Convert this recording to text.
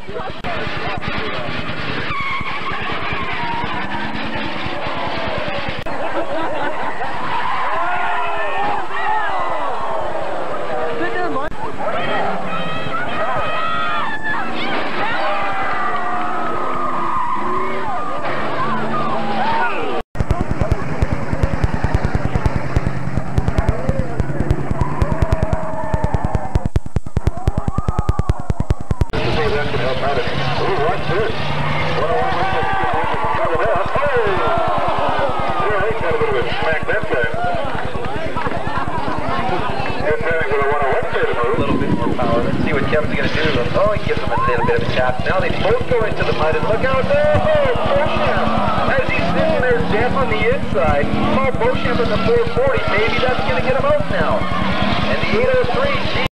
Kevin's going to do. Oh, he gives him a little bit of a tap. Now they both go into the mud, and look out there. Oh, Beauchamp. As he's sitting there deaf on the inside, Beauchamp in the 440. Maybe that's going to get him out now. And the 803.